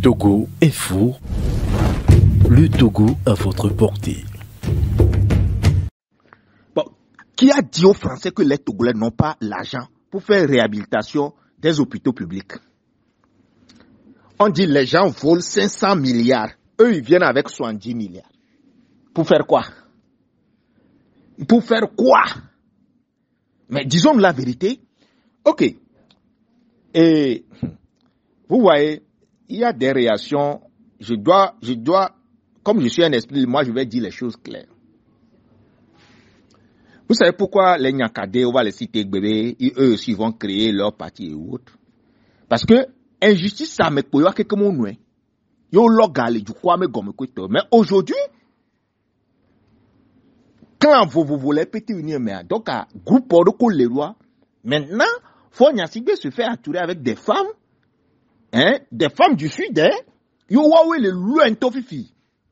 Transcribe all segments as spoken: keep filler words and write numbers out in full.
Togo est fou. Le Togo à votre portée. Bon, qui a dit aux Français que les Togolais n'ont pas l'argent pour faire réhabilitation des hôpitaux publics? On dit les gens volent cinq cents milliards. Eux, ils viennent avec soixante-dix milliards. Pour faire quoi? Pour faire quoi? Mais disons la vérité. Ok. Et vous voyez, il y a des réactions. Je dois, je dois, comme je suis un esprit, moi je vais dire les choses claires. Vous savez pourquoi les Nyakadé, on va les citer, bébé, eux aussi vont créer leur parti et autres? Parce que injustice, ça me peut y avoir quelque chose. Yo logal du quoi me gomme quoi. Mais aujourd'hui, quand vous vous voulez péter une mais donc à groupe de les lois, maintenant, faut Nyasigbe se faire attourer avec des femmes, hein, des femmes du sud, hein. Yo wawe le loin tofifi.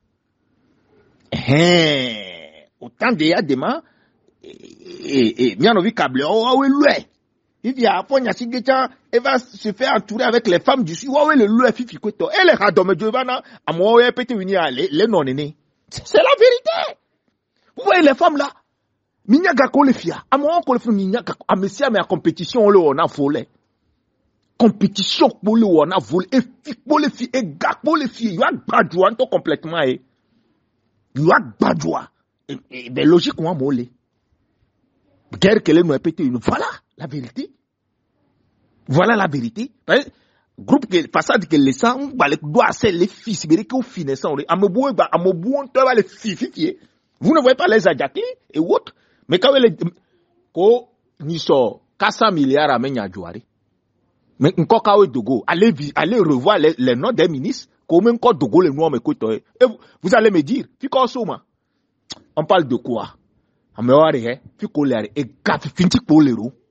Hein, autant de ya demain, et, et, bien envie câble, oh wawe loin. Il dit à Fonya Sigeta, elle va se faire entourer avec les femmes du sud. Ouais, le loup est fifi quoi. Elle est radome de vana. À moi, elle peut venir aller, les non nés. C'est la vérité. Vous voyez les femmes là? Minyaga ko le fia. À moi, on le fait minyaga. À messia, mais à compétition, on le on a volé. Compétition, pour le on a volé. Et fi, pour les filles, et gars, pour les filles. Il y a badjoua, tout complètement, eh. Il y a badjoua. Et, et, ben, logique, on a molé. Guerre qu'elle nous a pété une. Voilà la vérité. Voilà la vérité. Groupe que façade que les sang, les doigts c'est les fils, mais que au fin ça on est. Amobou ba amobou on doit les fifier. Vous ne voyez pas les adjaclés et autres. Mais quand les ko ni so quatre cents milliards à menya jouari. Mais encore kawe dogo, allez allez revoir les, les noms des ministres, comme encore dogo les noms mais quoi. Et vous, vous allez me dire, fi ko soma. On parle de quoi? Améware, fi ko l'air et gaffe finti pour les roues.